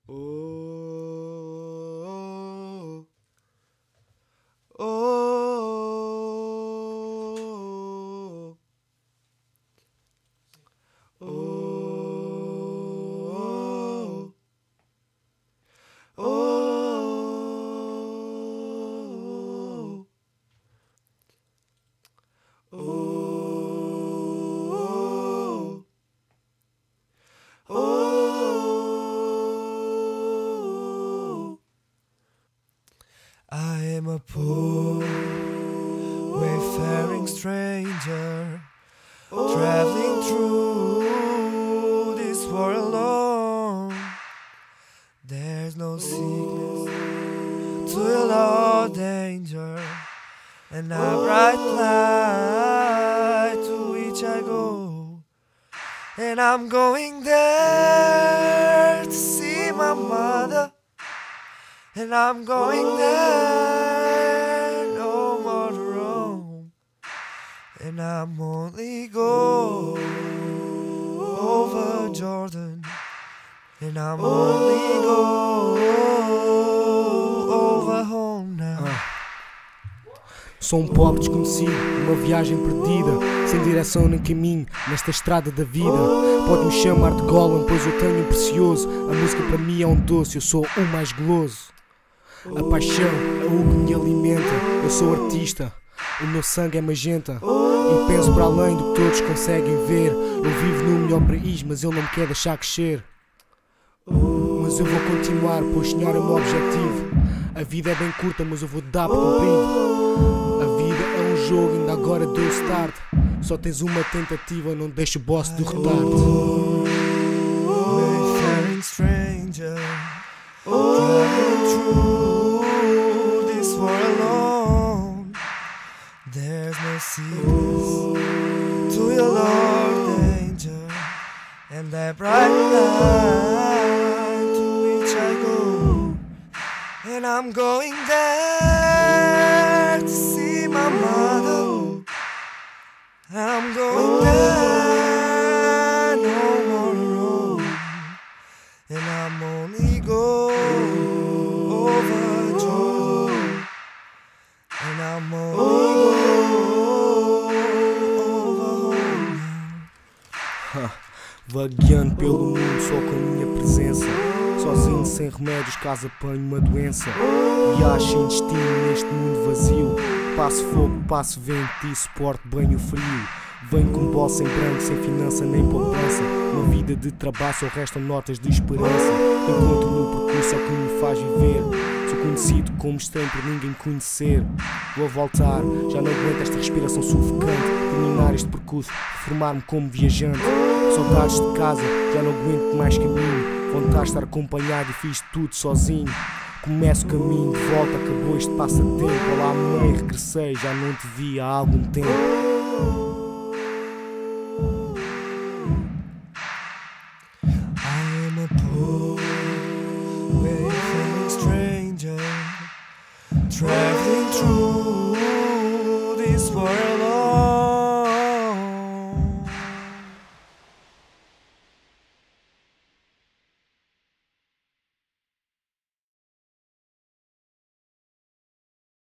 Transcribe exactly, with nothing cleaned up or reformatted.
Oh, oh, oh, oh, oh, oh, oh. I am a poor wayfaring stranger, traveling through this world alone. There's no sickness, thrill or danger, and a bright light to which I go. And I'm going there to see my mother, and I'm going there no more to roam. And I'm only go over Jordan, and I'm only go over home now. Sou um pobre desconhecido, uma viagem perdida, sem direção nem caminho, nesta estrada da vida. Pode-me chamar de Gollum, pois eu tenho um precioso. A música para mim é um doce, eu sou o mais goloso. A paixão é o que me alimenta, eu sou artista, o meu sangue é magenta. E penso para além do que todos conseguem ver. Eu vivo no melhor país, mas ele não me quer deixar crescer. Mas eu vou continuar, pois sonhar é o meu objetivo. A vida é bem curta, mas eu vou dar por cumprido. A vida é um jogo, ainda agora deu start. Só tens uma tentativa, não deixa o boss derrotar-te. Wayfaring stranger, traveling through this world alone. There's no sickness, thrill or danger, and that bright light to which I go. And I'm going there to see my mother. I'm going there no more road. And I'm only go over Jordan, and I'm only go over home now. Vagueando pelo mundo só com a minha presença, sozinho sem remédios caso apanhe uma doença. Viajo sem destino neste mundo vazio, passo fogo, passo vento e suporto bem o frio. Venho com bolsa em branco, sem finança nem poupança. Uma vida de trabalho só restam notas de esperança. Encontro no percurso é o que me faz viver. Sou conhecido como estranho por ninguém conhecer. Vou voltar, já não aguento esta respiração sufocante. Terminar este percurso, reformar-me como viajante. Saudades de casa, já não aguento mais caminho. Vontade de estar acompanhado e fiz tudo sozinho. Começo o caminho de volta, acabou este passatempo. Olá mãe, regressei, já não te vi há algum tempo. I am a poor wayfaring stranger, traveling through this world